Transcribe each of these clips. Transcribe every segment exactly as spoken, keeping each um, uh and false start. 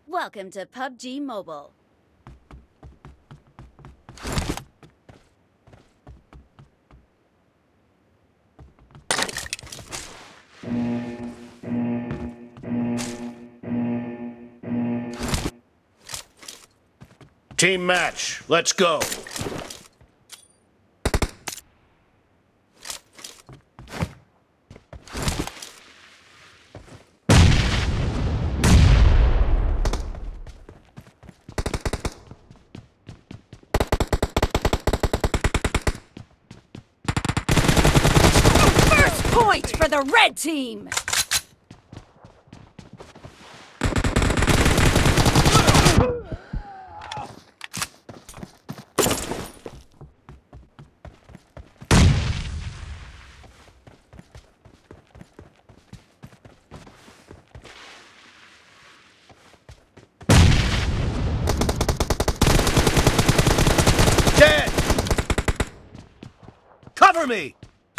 Welcome to P U B G Mobile. Team match, let's go. First point for the red team. Dead! Cover me!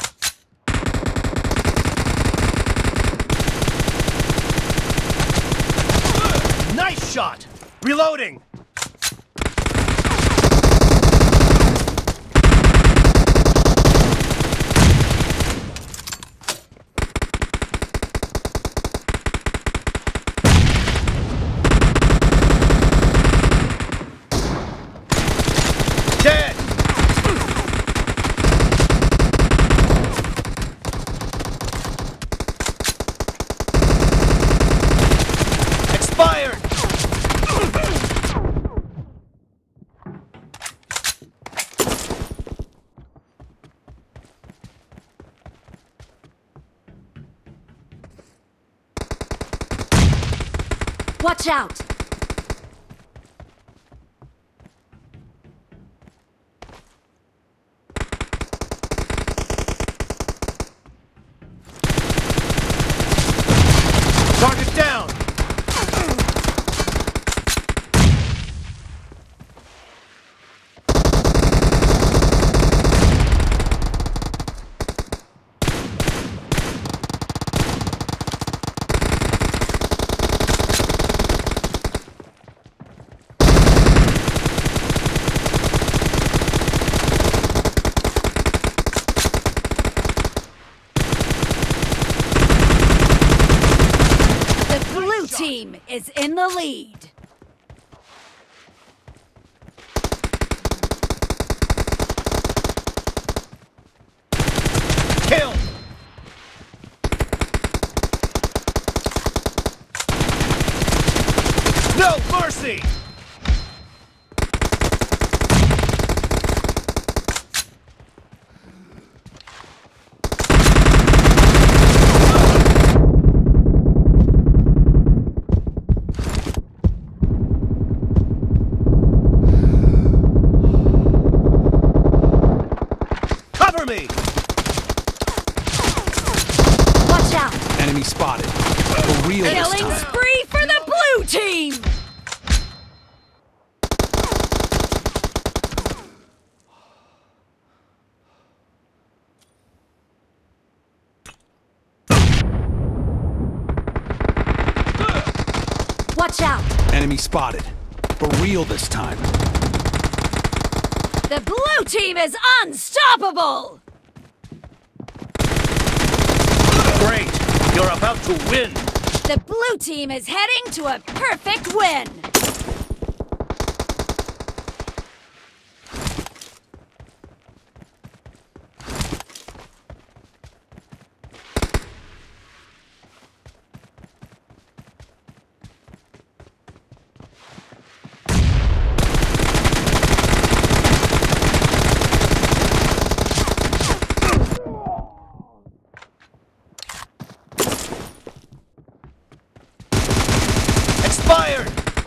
Nice shot! Reloading! Dead! Expired! Watch out! Target down! Team is in the lead. Kill! No mercy! Cover me! Watch out! Enemy spotted. For real this Killing time. spree for the blue team! Watch out! Enemy spotted. For real this time. The blue team is unstoppable! Great! You're about to win! The blue team is heading to a perfect win! Expired!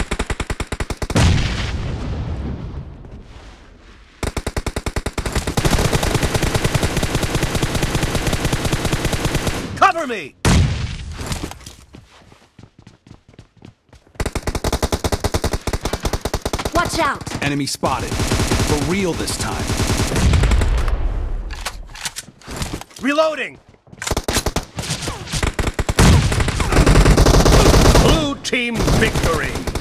Cover me! Watch out! Enemy spotted. For real this time. Reloading! Blue team victory!